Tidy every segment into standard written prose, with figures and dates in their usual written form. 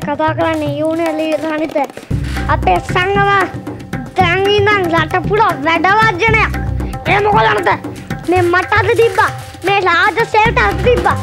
කතා කරන්නේ union league සනිත අපේ සංගම දැන් ඉඳන් රට පුරා වැඩ වර්ජනයක්. මේ මොකද මේ මට අද තිබ්බා. මේ රාජසේවට අද තිබ්බා.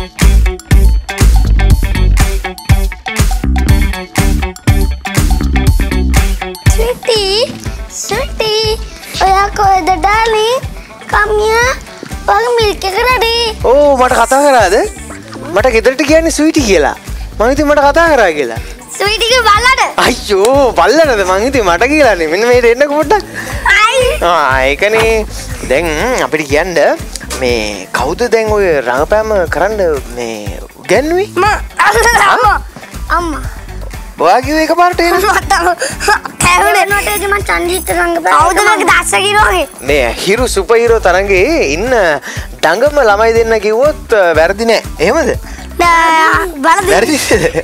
Sweetie, oya koyද darling? Come here. Wag milk එක ready. ඕ මට කතා කරාද? මට ගෙදරට කියන්නේ ස්වීටි කියලා. මං ඉතින් මට කතා කරා කියලා. ස්වීටි ගේ බල්ලට. අයියෝ බල්ලටද මං ඉතින් මට කියලානේ. මෙන්න මේට එන්නකො පොඩ්ඩක්. ඒකනේ. දැන් අපිට කියන්න මේ කවුද දැන් ඔය රංගපෑම කරන්න මේ උගන්වුවේ? අම්මා. ඔයා කිව්වේ එකපාරට එන්න. කැවුනේ නෝටේජ් මං චන්දිත් රංගපෑම. කවුද මගේ දස්සකිරෝගේ? මේ හිරු සුපර් හීරෝ තරංගේ ඉන්න දඟම ළමයි දෙන්න කිව්වොත් වැරදි නෑ. එහෙමද? වැරදිද?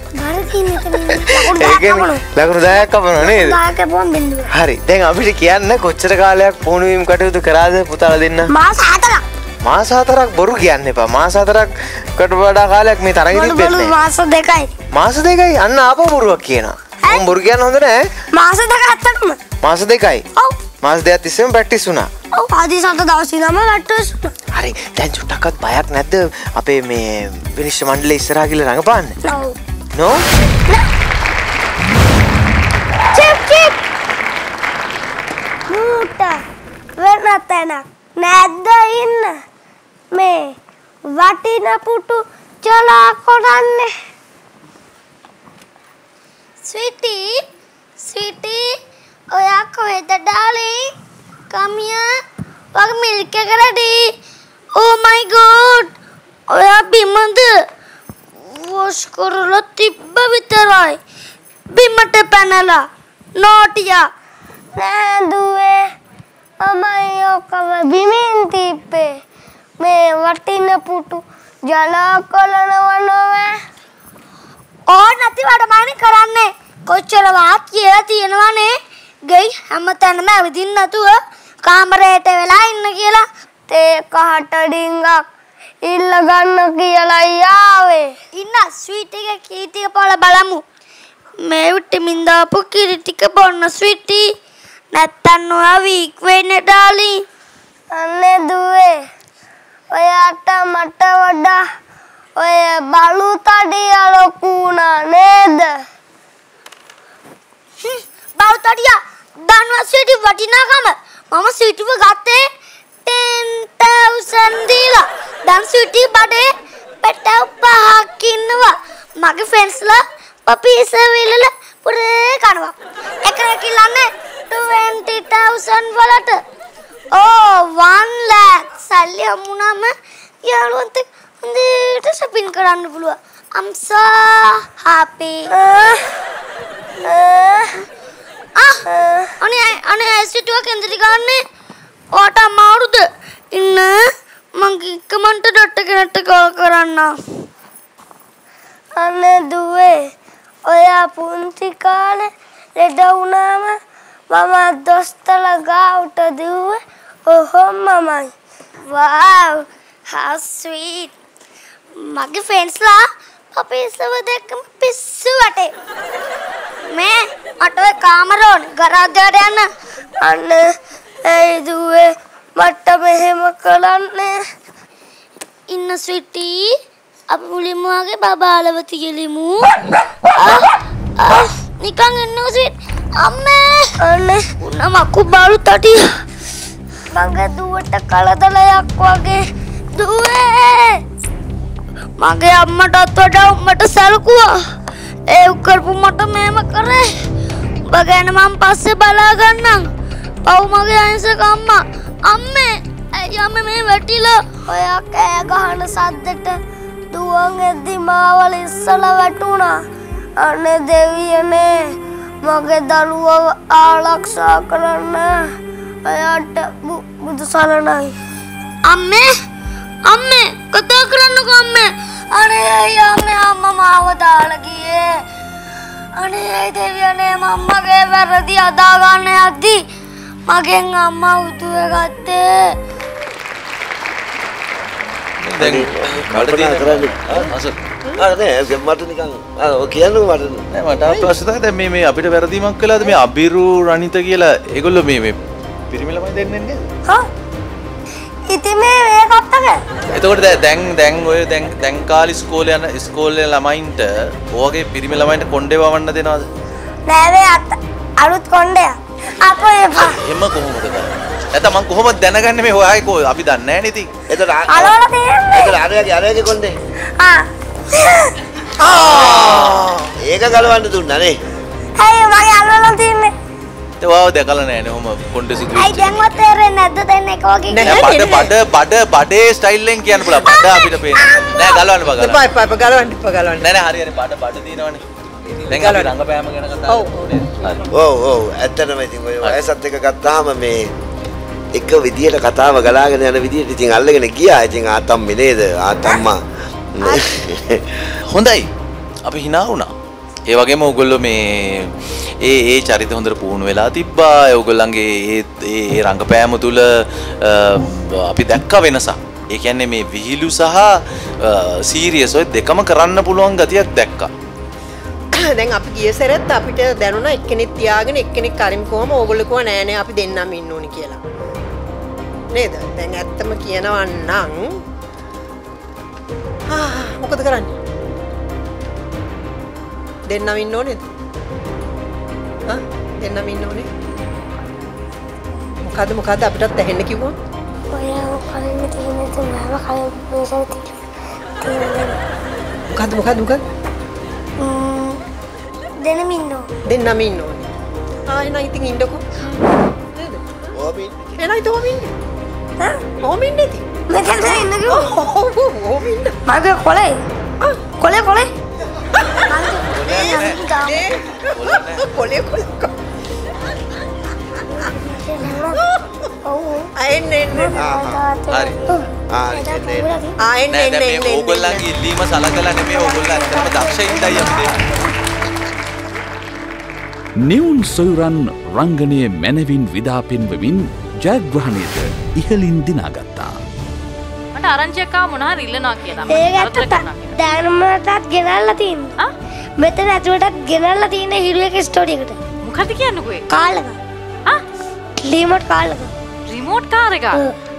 ලකුණු 10ක් කපනවා නේද? 10ක් කපුවම බින්දුව. හරි. දැන් අපිට කියන්න කොච්චර කාලයක් පුහුණු වීම කටයුතු කරාද පුතාලා දෙන්න? මාස 4ක්. මාස 4ක් බොරු කියන්න එපා. මාස 4කට වඩා කාලයක් මේ තරඟෙ තිබෙන්නේ නැහැ. මාස 2යි. මාස 2යි අන්න ආපහු බොරුවක් කියනවා. මම බොරු කියන්න හොඳ නෑ. මාස 2ක් අත්තටම. මාස 2යි. ඔව්. මාස 2ක් තිස්සේම ප්‍රැක්ටිස් වුණා. ඔව් ආදී සත දවස් ඉඳන්ම ප්‍රැක්ටිස් වුණා. හරි. දැන් චුට්ටක්වත් බයක් නැද්ද අපේ මේ විනිශ්චය මණ්ඩලයේ ඉස්සරහා ගිහලා රඟපාන්න? No. Chip. මූට වෙනතන නැද්ද ඉන්න මේ වටින පුටු චලා කොරන්නේ. Sweetie, oya koyද darling? Come here. Wag milk එක ready. Oh my god. ඔයා බිමද වොෂ් කරලා තිබ්බ විතරයි. බිමට පැනලා නෝටියා නෑ දුවේ. මමයි ඔකම බිමින් තිබ්බේ. මේ වටින පුටු ජලා කොලනවා නොවේ. ඕ නැති වැඩමයිනේ කරන්නේ. කොච්චර වාත් කියලා තියෙනවනේ. ගෙයි හැමතැනම ඇවිදින්න නැතුව කාමරේට වෙලා ඉන්න කියලා. තේ කහට ඩිංගක් ඉල්ල ගන්න කියලා යාවේ. ඉන්න ස්වීටි එක කීටික පොළ බලමු. මේ විටමින් දාපු කිරි ටික බොන්න ස්වීටි. නැත්තම් ඔයා වීක් වෙන්නේ ඩාලින්. අනේ දුවේ. ඔයාට මට වඩා ඔය බලු තඩිය ලොකු නා නේද? බලු තඩිය දන්වා ස්වීටි වටිනාකම. මම ස්වීටිව ගත්තේ 10,000 දීලා. දැන් ස්වීටි බඩේ පැටව 5ක් ඉන්නවා. මගේ ෆ්‍රෙන්ඩ්ස්ලා පපීස් විලල පුරේ කනවා. එකනේ කිලන්නේ 20,000 වලට. ඕ 1 lakh සල්ලි හම්ුණාම යාළුවන්ට හොඳට shopping කරන්න පුළුවන්. I'm so happy. අනේ ස්වීටි වකෙන්දරි ගන්නේ ඔයාට අමාරුද? ඉන්න මං කමෙන්ට් ඩොට් කෝල් කරන්න. අනේ දුවේ ඔයා පුංචි කාලේ ලෙඩ වුණාම මම දොස්තර ගාවට දුවේ ඔහොමමයි. Wow, how sweet. මගේ ෆ්‍රෙන්ඩ්ස්ලා පපීස්ව දැක්කම පිස්සු වටේ. මේ මට ඔය කාමරෝන් ගරාජයට යන්න. අනේ ඒ දුවේ මට මෙහෙම කලන්නේ. ඉන්න ස්වීටි අපි මුලින්ම වගේ බබාලව තියලිමු. නිකන් ඉන්න ස්වීට්. අම්මේ අනේ උනමකු බලු තටි. මගේ දුවට කලදලයක් වගේ. දුවේ මගේ අම්මටත් වඩා උඹට සැලකුවා. ඒ කරපු මට මේම කරේ. උඹ ගැන මම පස්සේ බලා ගන්නම්. පව් මගේ අයින්සක අම්මා. අම්මේ ඇයි අම්මේ මේ වැටිලා? ඔයා කෑ ගහන සද්දෙට දුවන් එද්දි මාවල ඉස්සලා වැටුණා. අනේ දෙවියනේ මගේ දරුවව ආරක්ෂා කරන්න. ඔයාට බුදු සරණයි. අම්මේ කතා කරන්නකෝ අම්මේ. අනේ අම්මේ අම්මා මාව දාලා ගියේ. අනේ දෙවියනේ මම්මගේ වැරදි අදා ගන්න යද්දි මගෙන් අම්මා උතුවේ ගත්තේ. දැන් කාටද කරන්නේ? නෑ මට නිකන් කියන්නකෝ මට. නෑ මට ප්‍රශ්න තමයි දැන් මේ අපිට වැරදීමක් කළාද මේ අබිරු රණිත කියලා ඒගොල්ලෝ මේ පිරිමි ළමයි දෙන්නේ නේද? හා ඉතින් මේ කප්පක එතකොට දැන් ඔය දැන් කාලේ ඉස්කෝලේ ළමයින්ට ඔයගේ පිරිමි ළමයින්ට කොණ්ඩේ වවන්න දෙනවද? නෑ මේ අලුත් කොණ්ඩයක් අපෝ එපා. එහෙම කොහොමද කරන්නේ? නැත්නම් මං කොහොමද දැනගන්නේ මේ ඔයයි අපි දන්නේ නැහැ නේ ඉතින්. එතකොට අලවල තියෙන්නේ. එතකොට අරයාගේ කොණ්ඩේ. ඒක ගලවන්න දුන්නා නේ. අයියෝ මගේ අලවල තියෙන්නේ. ඒ වාව දැකලා නැහැ නේ ඔහම කොණ්ඩේ සිදු වෙච්ච. අයි දැන්වත් තේරෙන්නේ නැද්ද දෙන්නේ එක වගේ. බඩේ ස්ටයිල් එකෙන් කියන්න පුළුවන්. බඩ අපිට පේන්නේ. නෑ ගලවන්න බා ගලවන්න. එපා ගලවන්න. නෑ හරි බඩ තියෙනවනේ. දැන් අපි රංගපෑම ගැන කතා කරන්නේ. ඔව් ඇත්තටම ඉතින් ඔය වයසත් එක ගත්තාම මේ එක විදියට කතාව ගලාගෙන යන විදියට ඉතින් අල්ලගෙන ගියා. ඉතින් ආතම්මේ නේද? ආතම්මා. හොඳයි. අපි hina වුණා. ඒ වගේම ඕගොල්ලෝ මේ ඒ චරිත හොඳට පුහුණු වෙලා තිබ්බා. ඕගොල්ලන්ගේ ඒ රංගපෑම තුල අපි දැක්ක වෙනසක්. ඒ කියන්නේ මේ විහිළු සහ සීරියස් ඔය දෙකම කරන්න පුළුවන් ගතියක් දැක්කා. දැන් අපි ගිය සැරේත් අපිට දැනුණා එක්කෙනෙක් තියාගෙන එක්කෙනෙක් කරින් කොහම ඕගොල්ලෝ කිව්වා නෑ නෑ අපි දෙන්නම ඉන්න ඕනි කියලා. නේද? දැන් ඇත්තම කියනවා නම් මොකද කරන්නේ? දෙන්නම ඉන්න ඕනේද? දෙන්නම ඉන්න ඕනේ. මොකද අපිටත් ඇහෙන්න කිව්වා? ඔය කලින් තියෙන තුනම කලින් මේසල් තියෙන. මොකද? දෙන්නම ඉන්න ඕනේ. දෙන්නම ඉන්න ඕනේ. එහෙනම් ඉතින් ඉන්නකෝ. නේද? ඕමින්. එහෙනම් ඉතින් ඕමින්. ඕමින් නෙති. මෙතන ඉන්න කිව්වා. ඕමින්. මගේ කොලේ. කොලේ. කොලේ. හරි. නෑ මේ ඕගොල්ලන්ගේ ඉල්ලීම සලකලා නෙමෙයි ඕගොල්ලෝ ඇත්තටම දක්ෂයින්දයි අපි දෙන්නේ. නිවුන් සොයුරන් රංගනයේ මැනවින් විදා පෙන්වමින් ජයග්‍රහණයට ඉහළින් දිනාගත්තා. මට ආරංචියක් ආව මොනවා හරි ඉල්ලනවා කියලා. ඒකට දැනුමටත් ගෙනල්ලා තියෙනවා. මෙතන ඇතුළටත් ගෙනල්ලා තියෙන හිරුවක ස්ටෝරි එකට. මොකද කියන්නකෝ ඒ? කාල් එක. ආ? රිමෝට් කාල් එක. රිමෝට් කාර් එක.